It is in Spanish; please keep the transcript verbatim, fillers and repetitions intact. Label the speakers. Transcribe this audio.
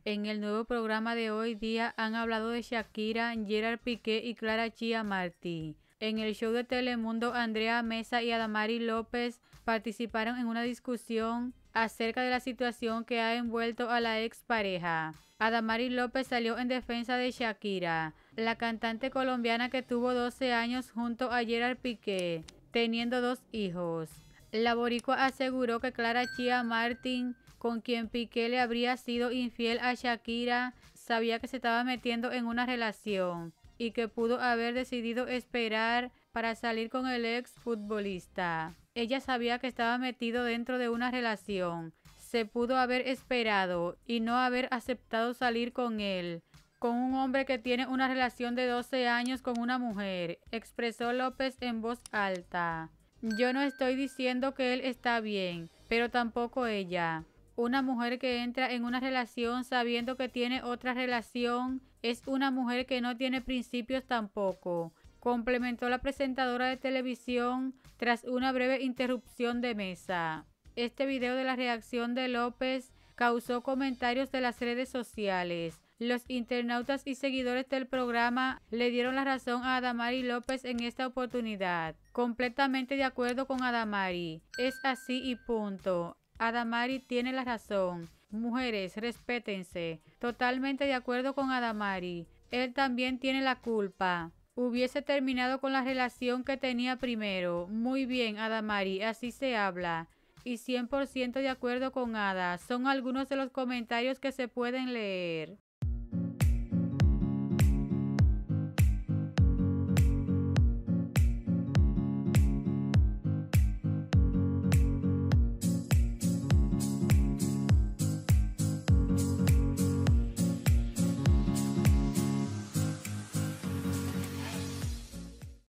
Speaker 1: En el nuevo programa de hoy día han hablado de Shakira, Gerard Piqué y Clara Chía Martí. En el show de Telemundo, Andrea Mesa y Adamari López participaron en una discusión acerca de la situación que ha envuelto a la expareja. Adamari López salió en defensa de Shakira, la cantante colombiana que tuvo doce años junto a Gerard Piqué, teniendo dos hijos. La boricua aseguró que Clara Chía Martín, con quien Piqué le habría sido infiel a Shakira, sabía que se estaba metiendo en una relación y que pudo haber decidido esperar para salir con el ex futbolista. Ella sabía que estaba metido dentro de una relación. Se pudo haber esperado y no haber aceptado salir con él, con un hombre que tiene una relación de doce años con una mujer, expresó López en voz alta. Yo no estoy diciendo que él está bien, pero tampoco ella. Una mujer que entra en una relación sabiendo que tiene otra relación es una mujer que no tiene principios tampoco, complementó la presentadora de televisión tras una breve interrupción de Mesa. Este video de la reacción de López causó comentarios de las redes sociales. Los internautas y seguidores del programa le dieron la razón a Adamari López en esta oportunidad. Completamente de acuerdo con Adamari. Es así y punto. Adamari tiene la razón. Mujeres, respétense. Totalmente de acuerdo con Adamari. Él también tiene la culpa. Hubiese terminado con la relación que tenía primero. Muy bien, Adamari, así se habla. Y cien por ciento de acuerdo con Ada. Son algunos de los comentarios que se pueden leer.